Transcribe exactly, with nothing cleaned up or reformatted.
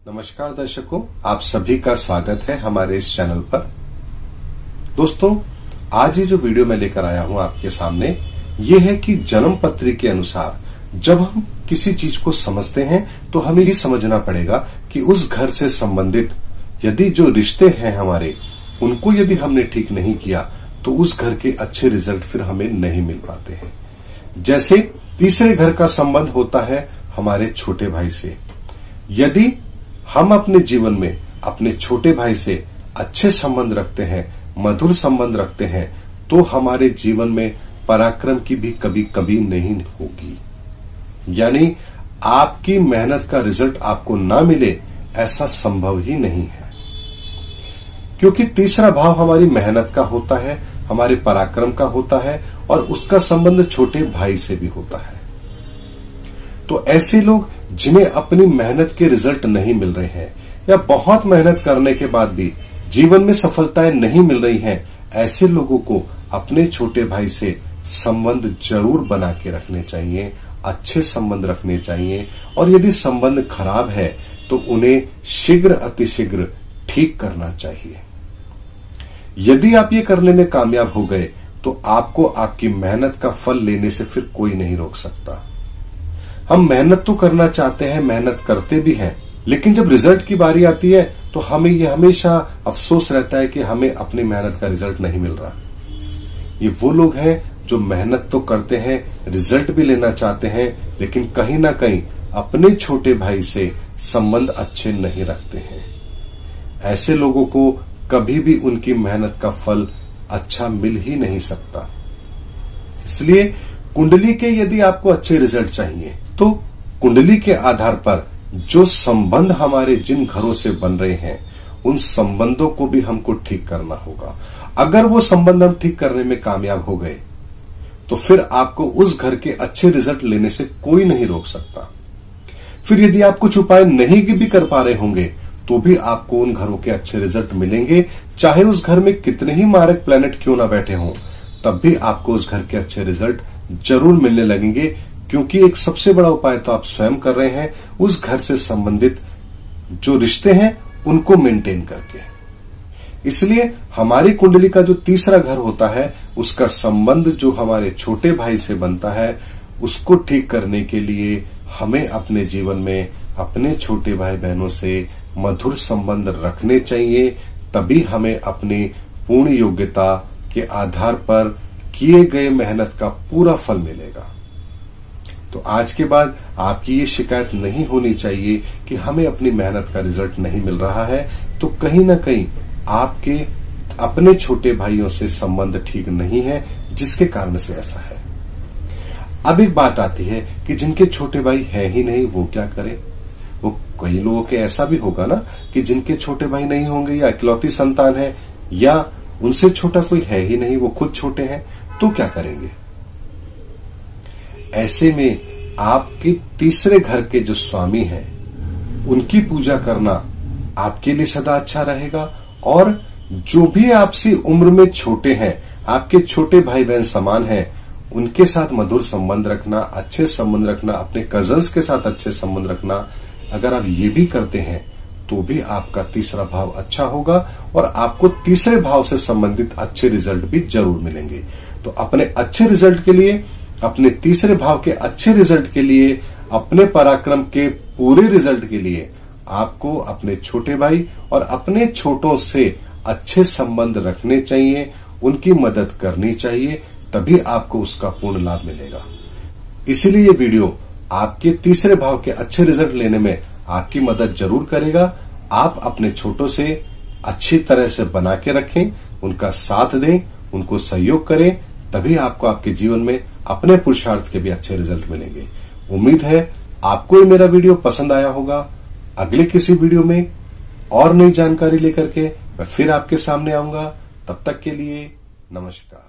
नमस्कार दर्शकों, आप सभी का स्वागत है हमारे इस चैनल पर। दोस्तों, आज ये जो वीडियो मैं लेकर आया हूं आपके सामने, ये है कि जन्म पत्री के अनुसार जब हम किसी चीज को समझते हैं तो हमें ये समझना पड़ेगा कि उस घर से संबंधित यदि जो रिश्ते हैं हमारे, उनको यदि हमने ठीक नहीं किया तो उस घर के अच्छे रिजल्ट फिर हमें नहीं मिल पाते हैं। जैसे तीसरे घर का संबंध होता है हमारे छोटे भाई से। यदि हम अपने जीवन में अपने छोटे भाई से अच्छे संबंध रखते हैं, मधुर संबंध रखते हैं, तो हमारे जीवन में पराक्रम की भी कभी कभी नहीं होगी। यानी आपकी मेहनत का रिजल्ट आपको ना मिले, ऐसा संभव ही नहीं है, क्योंकि तीसरा भाव हमारी मेहनत का होता है, हमारे पराक्रम का होता है और उसका संबंध छोटे भाई से भी होता है। तो ऐसे लोग जिन्हें अपनी मेहनत के रिजल्ट नहीं मिल रहे हैं या बहुत मेहनत करने के बाद भी जीवन में सफलताएं नहीं मिल रही हैं, ऐसे लोगों को अपने छोटे भाई से संबंध जरूर बना के रखने चाहिए, अच्छे संबंध रखने चाहिए। और यदि संबंध खराब है तो उन्हें शीघ्र अतिशीघ्र ठीक करना चाहिए। यदि आप ये करने में कामयाब हो गए तो आपको आपकी मेहनत का फल लेने से फिर कोई नहीं रोक सकता। हम मेहनत तो करना चाहते हैं, मेहनत करते भी हैं, लेकिन जब रिजल्ट की बारी आती है तो हमें ये हमेशा अफसोस रहता है कि हमें अपनी मेहनत का रिजल्ट नहीं मिल रहा। ये वो लोग हैं जो मेहनत तो करते हैं, रिजल्ट भी लेना चाहते हैं, लेकिन कहीं ना कहीं अपने छोटे भाई से संबंध अच्छे नहीं रखते हैं। ऐसे लोगों को कभी भी उनकी मेहनत का फल अच्छा मिल ही नहीं सकता। इसलिए कुंडली के यदि आपको अच्छे रिजल्ट चाहिए तो कुंडली के आधार पर जो संबंध हमारे जिन घरों से बन रहे हैं, उन संबंधों को भी हमको ठीक करना होगा। अगर वो संबंध हम ठीक करने में कामयाब हो गए तो फिर आपको उस घर के अच्छे रिजल्ट लेने से कोई नहीं रोक सकता। फिर यदि आप कुछ उपाय नहीं भी कर पा रहे होंगे तो भी आपको उन घरों के अच्छे रिजल्ट मिलेंगे। चाहे उस घर में कितने ही मारक प्लैनेट क्यों ना बैठे हों, तब भी आपको उस घर के अच्छे रिजल्ट जरूर मिलने लगेंगे, क्योंकि एक सबसे बड़ा उपाय तो आप स्वयं कर रहे हैं, उस घर से संबंधित जो रिश्ते हैं उनको मेंटेन करके। इसलिए हमारी कुंडली का जो तीसरा घर होता है, उसका संबंध जो हमारे छोटे भाई से बनता है, उसको ठीक करने के लिए हमें अपने जीवन में अपने छोटे भाई बहनों से मधुर संबंध रखने चाहिए। तभी हमें अपनी पूर्ण योग्यता के आधार पर किए गए मेहनत का पूरा फल मिलेगा। तो आज के बाद आपकी ये शिकायत नहीं होनी चाहिए कि हमें अपनी मेहनत का रिजल्ट नहीं मिल रहा है, तो कहीं ना कहीं आपके अपने छोटे भाइयों से संबंध ठीक नहीं है, जिसके कारण से ऐसा है। अब एक बात आती है कि जिनके छोटे भाई है ही नहीं, वो क्या करें। वो कई लोगों के ऐसा भी होगा ना कि जिनके छोटे भाई नहीं होंगे, या इकलौती संतान है, या उनसे छोटा कोई है ही नहीं, वो खुद छोटे हैं, तो क्या करेंगे। ऐसे में आपके तीसरे घर के जो स्वामी हैं, उनकी पूजा करना आपके लिए सदा अच्छा रहेगा। और जो भी आपसी उम्र में छोटे हैं, आपके छोटे भाई बहन समान हैं, उनके साथ मधुर संबंध रखना, अच्छे संबंध रखना, अपने कजन्स के साथ अच्छे संबंध रखना, अगर आप ये भी करते हैं तो भी आपका तीसरा भाव अच्छा होगा और आपको तीसरे भाव से संबंधित अच्छे रिजल्ट भी जरूर मिलेंगे। तो अपने अच्छे रिजल्ट के लिए, अपने तीसरे भाव के अच्छे रिजल्ट के लिए, अपने पराक्रम के पूरे रिजल्ट के लिए आपको अपने छोटे भाई और अपने छोटों से अच्छे संबंध रखने चाहिए, उनकी मदद करनी चाहिए, तभी आपको उसका पूर्ण लाभ मिलेगा। इसीलिए ये वीडियो आपके तीसरे भाव के अच्छे रिजल्ट लेने में आपकी मदद जरूर करेगा। आप अपने छोटों से अच्छी तरह से बना के रखें, उनका साथ दें, उनको सहयोग करें, तभी आपको आपके जीवन में अपने पुरुषार्थ के भी अच्छे रिजल्ट मिलेंगे। उम्मीद है आपको ये मेरा वीडियो पसंद आया होगा। अगले किसी वीडियो में और नई जानकारी लेकर के मैं फिर आपके सामने आऊंगा। तब तक के लिए नमस्कार।